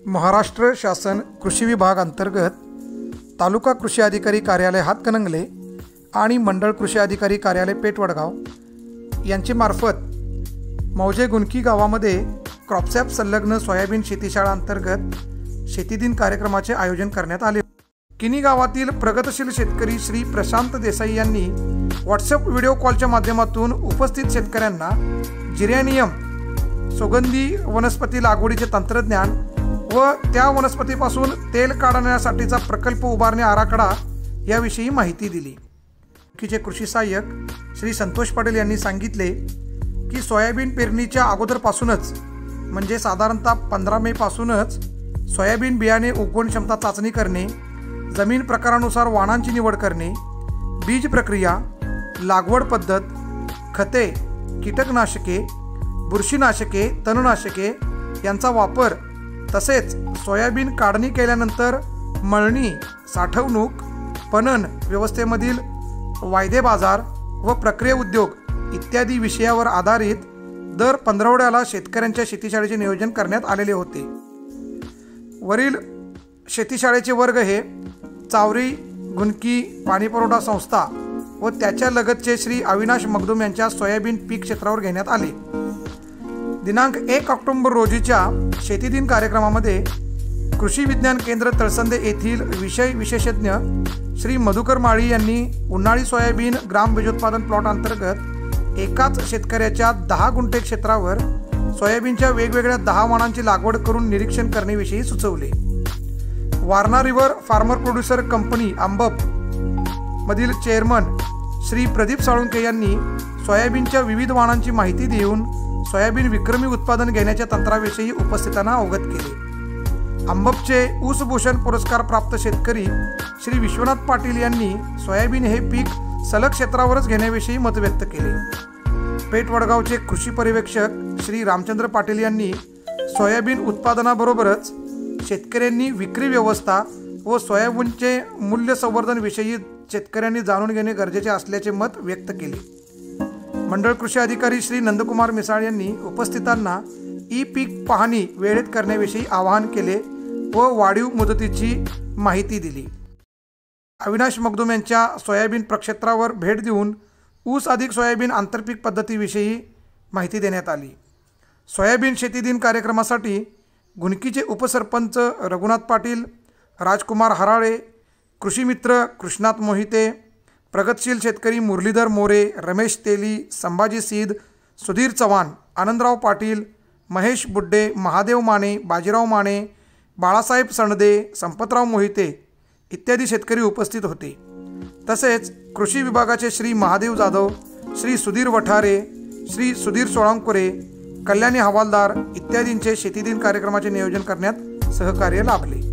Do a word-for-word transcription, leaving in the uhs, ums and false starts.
महाराष्ट्र शासन कृषी विभाग अंतर्गत तालुका कृषी अधिकारी कार्यालय हातकणंगले आणि मंडळ कृषी अधिकारी कार्यालय पेठवडगाव यांचे मार्फत मौजे गुणकी गावामध्ये क्रॉपसॅप संलग्न सोयाबीन शेतीशाळा अंतर्गत शेतीदिन कार्यक्रमाचे आयोजन करण्यात आले। किनी गावातील प्रगतशील शेतकरी श्री प्रशांत देसाई यांनी व्हॉट्सअप व्हिडिओ कॉलच्या माध्यमातून उपस्थित शेतकऱ्यांना जिरॅनियम सुगंधी वनस्पती लागवडीचे तंत्रज्ञान व त्या वनस्पतीपासून तेल काढण्यासाठीचा प्रकल्प उभारणे आराखडा याविषयी माहिती दिली। किचे कृषी सहाय्यक श्री संतोष पाटील यांनी सांगितले की सोयाबीन पेरणीच्या अगोदरपासूनच म्हणजे साधारणतः पंधरा मे पासूनच सोयाबीन बियाणे उगवण क्षमता चाचणी करणे, जमीन प्रकारानुसार वाणांची निवड करणे, बीज प्रक्रिया, लागवड पद्धत, खते, कीटकनाशके, बुरशीनाशके, तणनाशके यांचा वापर तसेच सोयाबीन काढणी केल्यानंतर मळणी, साठवणूक, पणन व्यवस्थेमधील वायदे बाजार व प्रक्रिया उद्योग इत्यादी विषयावर आधारित दर पंधरवड्याला शेतकऱ्यांच्या शेतीशाळेचे नियोजन करण्यात आलेले होते। वरील शेतीशाळेचे वर्ग हे चावरी गुणकी पाणीपुरवठा संस्था व त्याच्या लगतचे श्री अविनाश मगदूम यांच्या सोयाबीन पीक क्षेत्रावर घेण्यात आले। दिनांक एक ऑक्टोबर रोजीच्या शेतीदिन कार्यक्रमामध्ये कृषी विज्ञान केंद्र तळसंदे येथील विषय विशेषज्ञ श्री मधुकर माळी यांनी उन्हाळी सोयाबीन ग्राम बीजोत्पादन प्लॉट अंतर्गत एकाच शेतकऱ्याच्या दहा गुंठे क्षेत्रावर सोयाबीनच्या वेगवेगळ्या दहा वाणांची लागवड करून निरीक्षण करण्याविषयी सुचवले। Warna river farmer producer company Ambap मधील चेअरमन श्री प्रदीप साळुंके यांनी सोयाबीनच्या विविध वाणांची माहिती देऊन सोयाबीन विक्रमी उत्पादन घेण्याच्या तंत्राविषयी उपस्थितांना अवगत केले। अंबपचे ऊसभूषण पुरस्कार प्राप्त शेतकरी श्री विश्वनाथ पाटील यांनी सोयाबीन हे पीक सलग क्षेत्रावरच घेण्याविषयी मत व्यक्त केले। पेठवडगावचे कृषी पर्यवेक्षक श्री रामचंद्र पाटील यांनी सोयाबीन उत्पादनाबरोबरच शेतकऱ्यांनी विक्री व्यवस्था व सोयाबीनचे मूल्य संवर्धन विषयी शेतकऱ्यांनी जाणून घेणे गरजेचे असल्याचे मत व्यक्त केले। मंडळ कृषी अधिकारी श्री नंदकुमार मिसाळ यांनी उपस्थितांना ई पीक पाहणी वेळेत करण्याविषयी आवाहन केले व वाढीव मुदतीची माहिती दिली। अविनाश मगदूम यांच्या सोयाबीन प्रक्षेत्रावर भेट देऊन ऊस अधिक सोयाबीन आंतरपीक पद्धतीविषयी माहिती देण्यात आली। सोयाबीन शेतीदिन कार्यक्रमासाठी गुणकीचे उपसरपंच रघुनाथ पाटील, राजकुमार हराळे, कृषी मित्र कृष्णात मोहिते, प्रगतशील शेतकरी मुरलीधर मोरे, रमेश तेली, संभाजी सीद, सुधीर चव्हाण, आनंदराव पाटील, महेश बुड्डे, महादेव माने, बाजीराव माने, बाळासाहेब सणदे, संपतराव मोहिते इत्यादी शेतकरी उपस्थित होते। तसेच कृषी विभागाचे श्री महादेव जाधव, श्री सुधीर वठारे, श्री सुधीर सोळंकुरे, कल्याणी हवालदार इत्यादींचे शेतीदिन कार्यक्रमाचे नियोजन करण्यात सहकार्य लाभले।